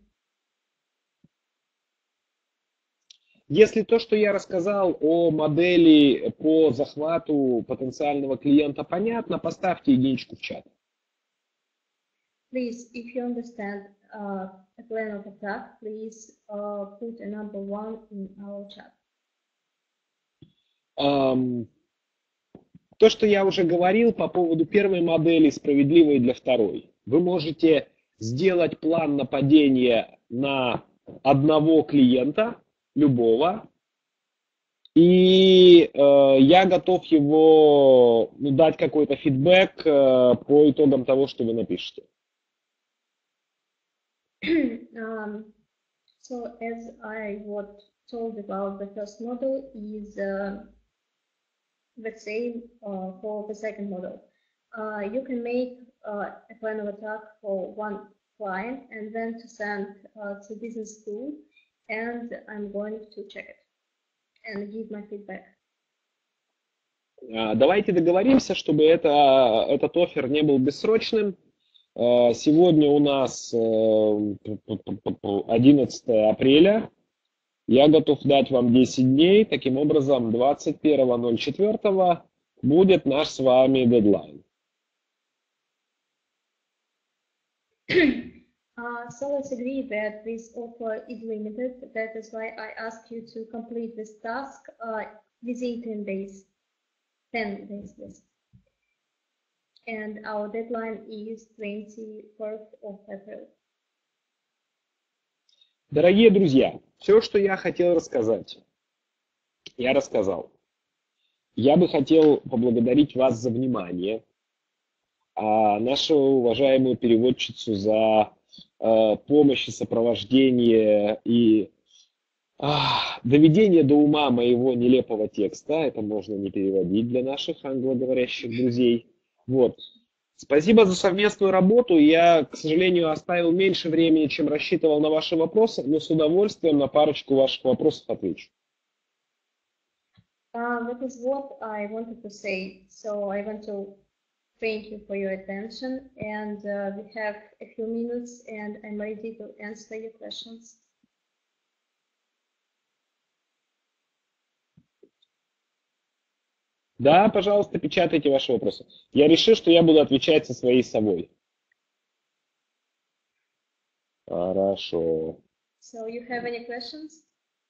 Если то, что я рассказал о модели по захвату потенциального клиента, понятно, поставьте единичку в чат. Please, if you understand uh, a plan of attack, please uh, put a number one in our chat. Um, то, что я уже говорил по поводу первой модели, справедливой для второй. Вы можете сделать план нападения на одного клиента, любого, и э, я готов его ну, дать какой-то фидбэк э, по итогам того, что вы напишете. um, so as I what told about the first model is uh, the same uh, for the second model. Uh, you can make uh, a plan of attack for one client and then to send uh, to business school, and I'm going to check it and give my feedback. Давайте договоримся, чтобы это, этот оффер не был бессрочным. Сегодня у нас одиннадцатое апреля. Я готов дать вам десять дней. Таким образом, двадцать первого ноль четвёртого будет наш с вами дедлайн. Uh, so let's agree that this offer is limited. That is why I ask you to complete this task uh, within ten days. ten days, yes. And our deadline is twenty-fourth of April. Дорогие друзья, все, что я хотел рассказать, я рассказал. Я бы хотел поблагодарить вас за внимание, а нашу уважаемую переводчицу за э, помощь и сопровождение и э, доведение до ума моего нелепого текста. Это можно не переводить для наших англоговорящих друзей. Вот. Спасибо за совместную работу. Я, к сожалению, оставил меньше времени, чем рассчитывал на ваши вопросы, но с удовольствием на парочку ваших вопросов отвечу. Uh, that is what I wanted to say. So I want to thank you for your attention, and uh, we have a few minutes, and I'm ready to answer your questions. Да, пожалуйста, печатайте ваши вопросы. Я решил, что я буду отвечать со своей совой. Хорошо. So you have any questions?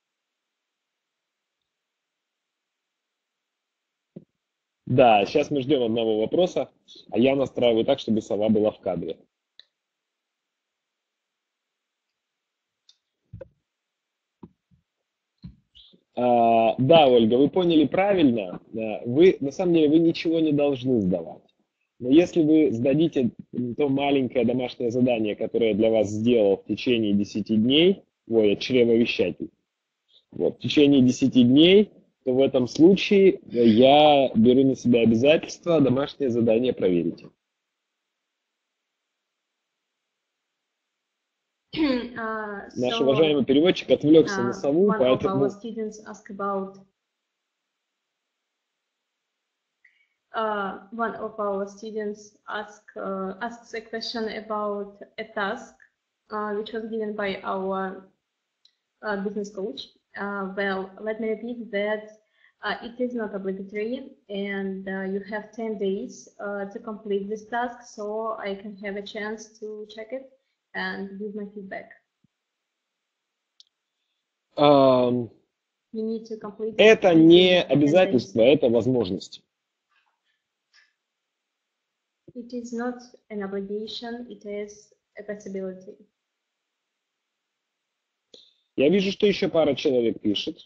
Да, сейчас мы ждем одного вопроса, а я настраиваю так, чтобы сова была в кадре. А, да, Ольга, вы поняли правильно. Вы, на самом деле, вы ничего не должны сдавать. Но если вы сдадите то маленькое домашнее задание, которое я для вас сделал в течение десяти дней, ой, чревовещатель, вот, в течение десяти дней, то в этом случае я беру на себя обязательство домашнее задание проверить. uh, Наш so, уважаемый переводчик отвлекся uh, на сову, one поэтому... of our students asked about uh, one of our students ask uh, asks a question about a task uh, which was given by our uh, business coach. Uh, well, let me repeat that uh, it is not obligatory, and uh, you have ten days uh, to complete this task, so I can have a chance to check it and give my feedback. Um, You need to complete это не ten days. обязательство, это возможность. It is not an obligation, it is a possibility. Я вижу, что еще пара человек пишет.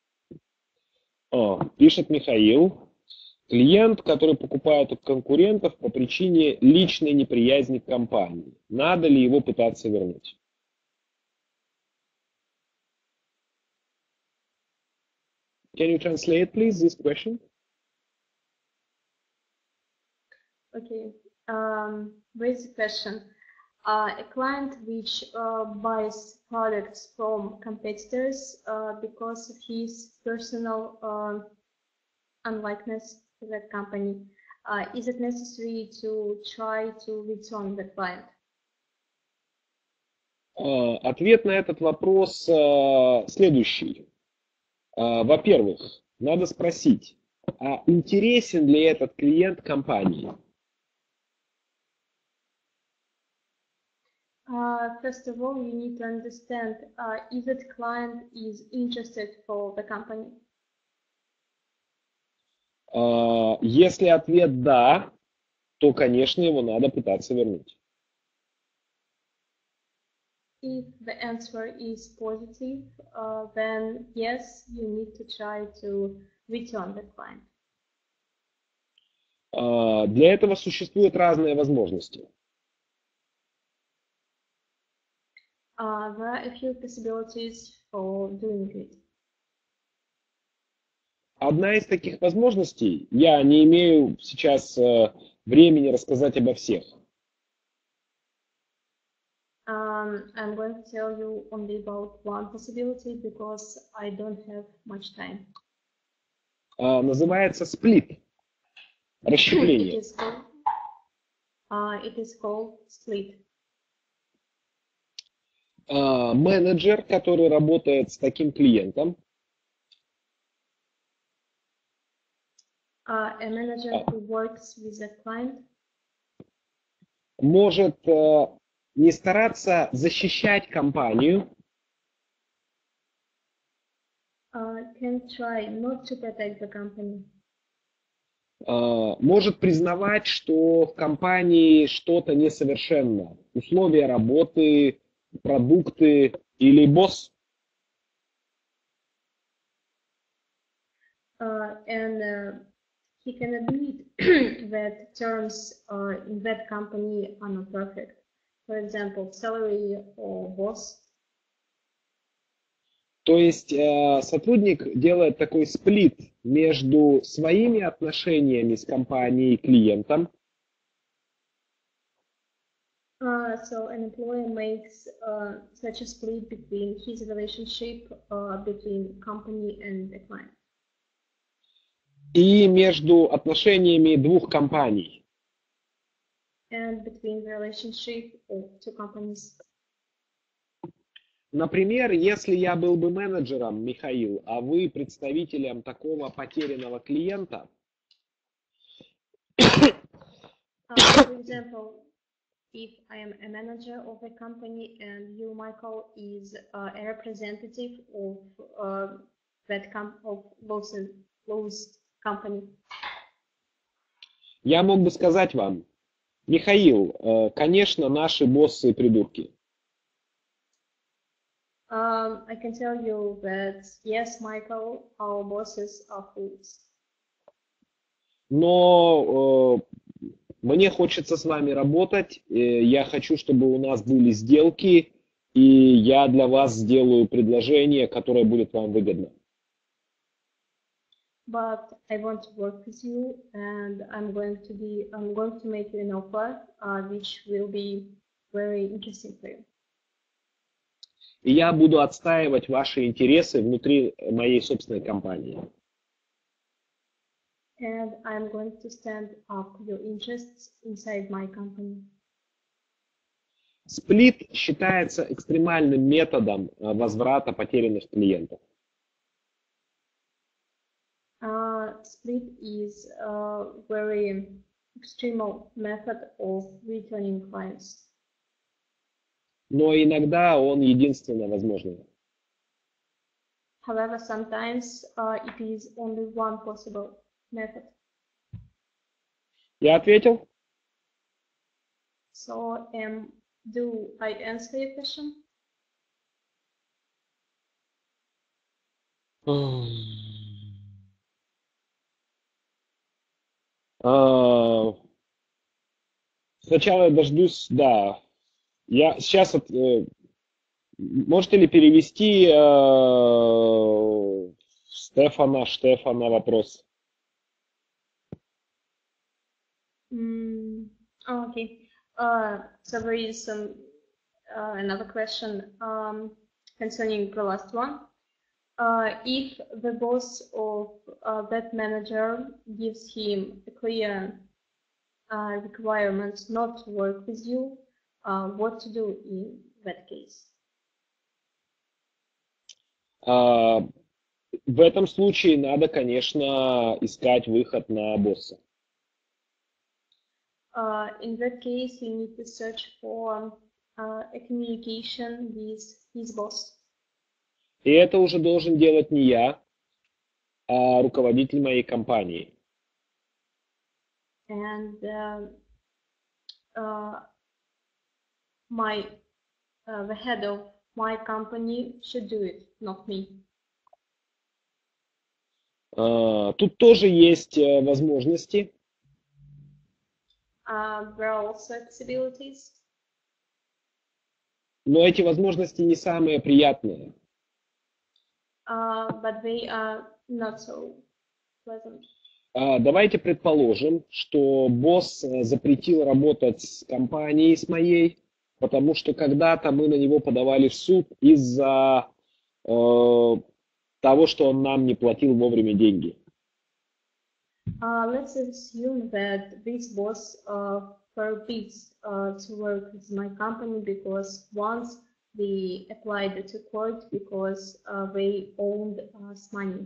О, пишет Михаил. Клиент, который покупает у конкурентов по причине личной неприязни к компании. Надо ли его пытаться вернуть? Can you translate, please, this question? Okay. Um, basic question. Uh, a client which uh, buys products from competitors uh, because of his personal uh, unlikeness to that company, uh, is it necessary to try to return the client? Uh, ответ на этот вопрос uh, следующий. Uh, во-первых, надо спросить, а интересен ли этот клиент компании? Uh, first of all, you need to understand uh, if that client is interested for the company. Uh, если ответ да, то, конечно, его надо пытаться вернуть. If the answer is positive, uh, then yes, you need to try to return the client. Uh, для этого существуют разные возможности. Uh, there are a few possibilities for doing it. Одна из таких возможностей, я не имею сейчас uh, времени рассказать обо всех. Um, I'm going to tell you only about one possibility because I don't have much time. Uh, называется сплит, расщепление. It is called, uh, it is called split. Uh, менеджер, который работает с таким клиентом, Uh, a manager who works with a client может uh, не стараться защищать компанию, uh, can try not to protect the company. Uh, может признавать, что в компании что-то несовершенно. Условия работы, продукты или босс. Uh, and uh, he can admit that terms uh, in that company are not perfect. For example, salary or boss. То есть э, сотрудник делает такой сплит между своими отношениями с компанией и клиентом. Uh, so an employer makes uh, such a split between his relationship uh, between company and the client. И между отношениями двух компаний. And between the relationship of two companies. Например, если я был бы менеджером, Михаил, а вы представителем такого потерянного клиента. Uh, for example, if I am a manager of a company and you, Michael, is uh, a representative of uh, that com of those, those company. Я мог бы сказать вам, Михаил, э, конечно, наши боссы придурки. Um, I can tell you that yes, Michael, our bosses are fools. Но э, мне хочется с вами работать, э, я хочу, чтобы у нас были сделки, и я для вас сделаю предложение, которое будет вам выгодно. But I want to work with you, and I'm going to be, I'm going to make you an offer, uh, which will be very interesting for you. И я буду отстаивать ваши интересы внутри моей собственной компании. And I'm going to stand up for your interests inside my company. Сплит считается экстремальным методом возврата потерянных клиентов. Uh, split is a very extreme method of returning clients. Но иногда он единственно возможный. However, sometimes uh, it is only one possible method. Я ответил? So, um, do I answer your question? А, Сначала я дождусь, да. Я сейчас вот, э, можете ли перевести э, Стефана, Штефана вопрос? Mm, oh, okay. Uh, so there is some uh, another question um, concerning the last one. Uh, if the boss of uh, that manager gives him a clear uh, requirement not to work with you, uh, what to do in that case? А, в этом случае надо, конечно, искать выход на босса. Uh, in that case, you need to search for uh, a communication with his boss. И это уже должен делать не я, а руководитель моей компании. And uh, uh, my uh, the head of my company should do it, not me. А, Тут тоже есть э, возможности. Uh, there are also accessibilities, Но эти возможности не самые приятные. uh, but they are not so pleasant. А, Давайте предположим, что босс э, запретил работать с компанией, с моей, потому что когда-то мы на него подавали в суд из-за э, того, что он нам не платил вовремя деньги. Uh, let's assume that this boss uh, forbids uh, to work with my company because once they applied it to court because uh, they owed us money.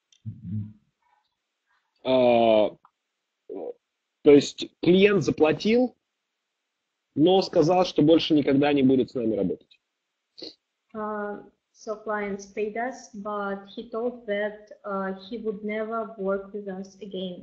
А, То есть клиент заплатил, но сказал, что больше никогда не будет с нами работать. Uh, so clients paid us, but he told that uh, he would never work with us again.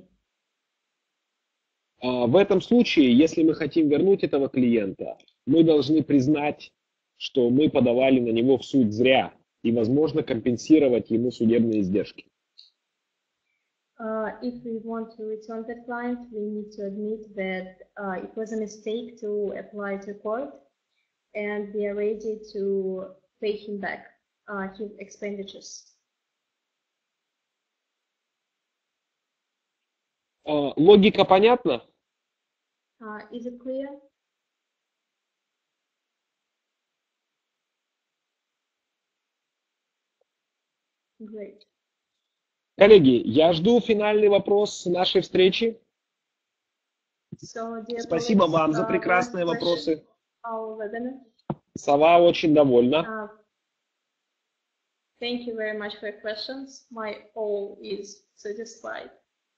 А, В этом случае, если мы хотим вернуть этого клиента, мы должны признать, что мы подавали на него в суд зря и, возможно, компенсировать ему судебные издержки. Uh, if we want to return that client, we need to admit that uh, it was a mistake to apply to court, and we are ready to pay him back uh, his expenditures. А, Логика понятна? Uh, is it clear? Great. Коллеги, я жду финальный вопрос нашей встречи. So, dear Спасибо colleagues, вам за uh, прекрасные last question, вопросы. our webinar. Сова очень довольна. Uh, thank you very much for your questions. My all is satisfied.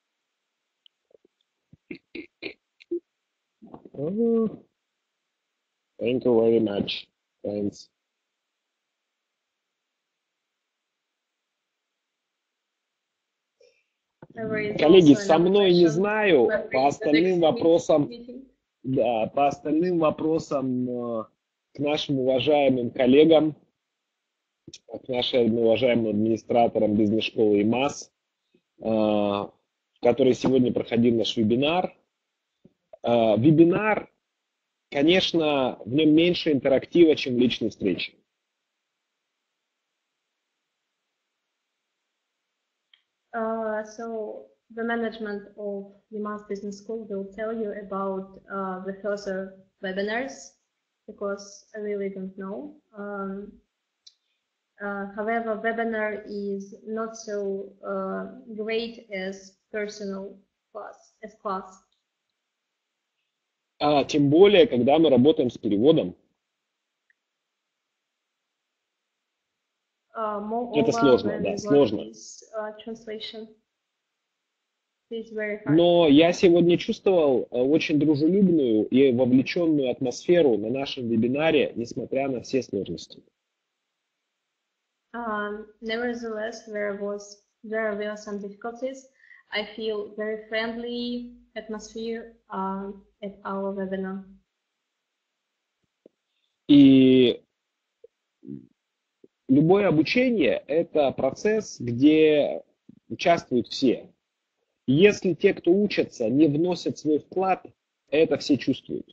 Мгм. Thank you very much. Thanks. There is Коллеги, also со another мной не question. знаю, When по is the next остальным вопросам, meeting? да, по остальным вопросам э, к нашим уважаемым коллегам, к нашим уважаемым администраторам бизнес-школы ИМАС, э, в которой сегодня проходил наш вебинар. Э, Вебинар, конечно, в нем меньше интерактива, чем личной встречи. Uh, so the management of IMAS Business School will tell you about uh, the further webinars because I really don't know. Um, uh, however, webinar is not so uh, great as personal class, as class. А тем более, когда мы работаем с переводом, Uh, это moreover, сложно, when да, we work сложно. with uh, translation, it's very hard. Но я сегодня чувствовал э, очень дружелюбную и вовлеченную атмосферу на нашем вебинаре, несмотря на все сложности. Um, nevertheless, there was there were some difficulties. I feel very friendly atmosphere um, at our webinar. И любое обучение – это процесс, где участвуют все. Если те, кто учатся, не вносят свой вклад, это все чувствуют.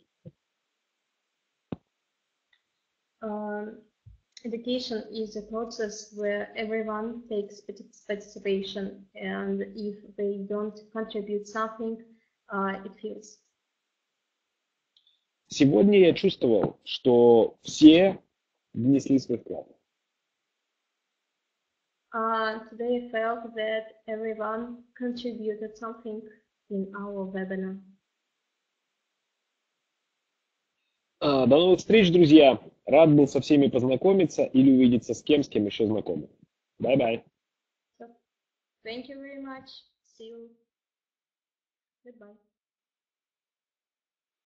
Um, education is a process where everyone takes participation, and if they don't contribute something, uh, it feels. Сегодня я чувствовал, что все внесли свой вклад. Uh, today I felt that everyone contributed something in our webinar. До новых встреч, друзья! Рад был со всеми познакомиться или увидеться с кем, с кем еще знакомы. Bye-bye. So, thank you very much. See you. Goodbye.